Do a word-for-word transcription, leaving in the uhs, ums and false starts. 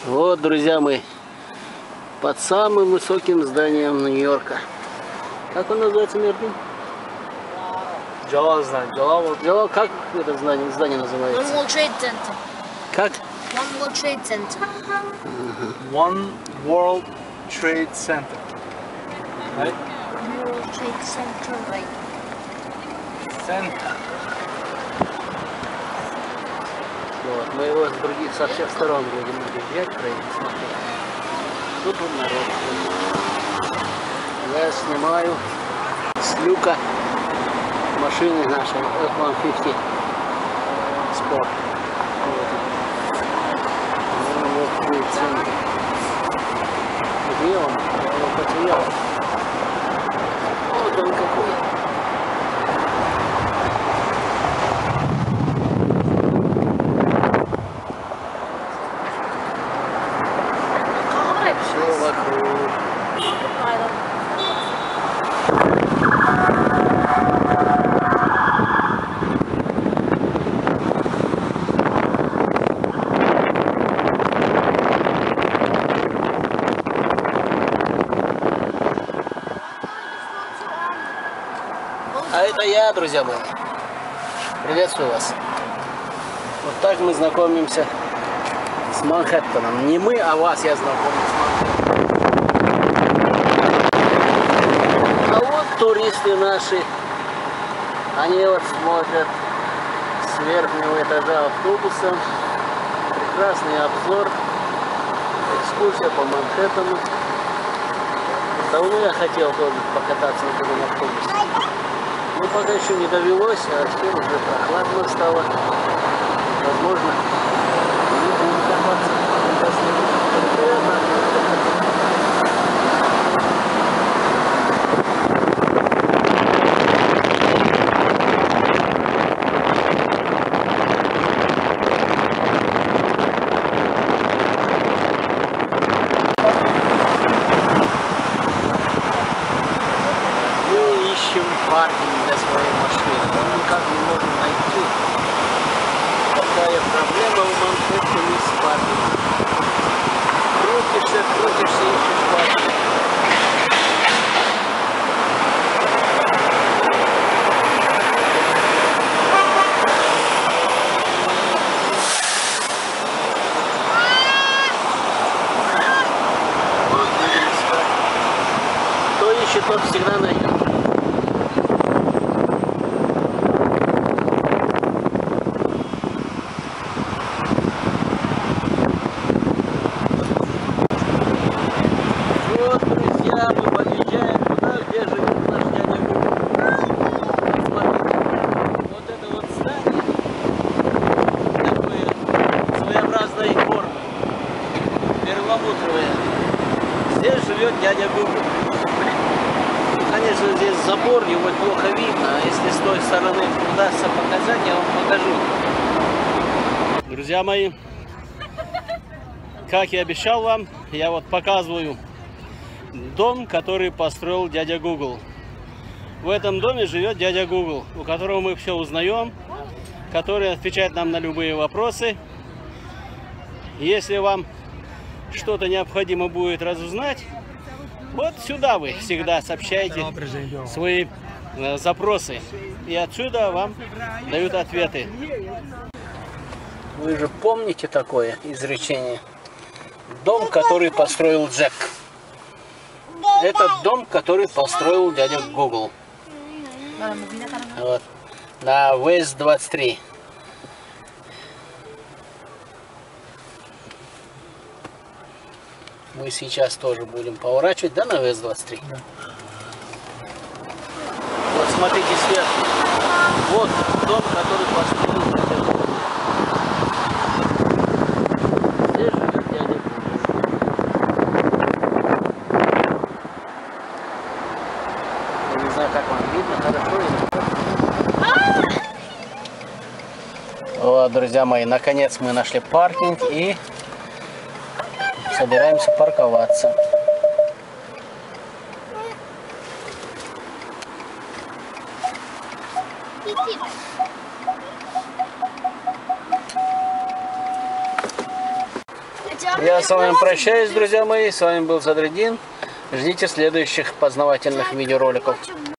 Вот, друзья мои, под самым высоким зданием Нью-Йорка. Как он называется, Мердин? Джалал знает. Джалал. Джалал, как это здание, здание называется? One World Trade Center. Как? One World Trade Center. One World Trade Center. Right? One World Trade Center, right? Center. Вот, мы его с других, со всех сторон будем объезжать, проехать, смотреть. Тут вот народ. Я снимаю с люка машины нашей эф сто пятьдесят Sport. Вот. Ну, вот будет центр. Где он? Я его потерял. Вот он какой. Все вокруг. А это я, друзья мои. Приветствую вас. Вот так мы знакомимся с Манхэттеном. Не мы, а вас я знакомлю с Манхэттеном. А вот туристы наши. Они вот смотрят с верхнего этажа автобуса. Прекрасный обзор. Экскурсия по Манхэттену. Давно я хотел тоже покататься на таком автобусе. Но пока еще не довелось, а теперь уже прохладно стало. Возможно, не будем копаться. Приятно. Мы ищем паркинг для своей машины, но никак не можем найти. Такая проблема в Манхэттене с паркингом. Крутишься, крутишься, ищешь паркинг. Вот будем искать. Кто ищет, тот всегда найдет. Вот, друзья, мы подъезжаем туда, где живет наш дядя Гугл. Смотрите, вот это вот здание, такое своеобразной формы, перламутровое. Здесь живет дядя Гугл. Конечно, здесь забор, его плохо видно, а если с той стороны удастся показать, я вам покажу. Друзья мои, как и обещал вам, я вот показываю дом, который построил дядя Гугл. В этом доме живет дядя Гугл, у которого мы все узнаем, который отвечает нам на любые вопросы. Если вам что-то необходимо будет разузнать, вот сюда вы всегда сообщаете свои э, запросы, и отсюда вам дают ответы. Вы же помните такое изречение? Дом, который построил Джек. Это дом, который построил дядя Гугл. Вот. На Вест двадцать три. Мы сейчас тоже будем поворачивать, да, на Вест двадцать три? Да. Вот смотрите сверху. Вот дом, который построил дядя Гугл. Здесь живет дядя Гугл. Я не знаю, как вам видно, хорошо или нет. Вот, друзья мои, наконец мы нашли паркинг и собираемся парковаться. Я с вами прощаюсь, друзья мои. С вами был Садриддин. Ждите следующих познавательных видеороликов.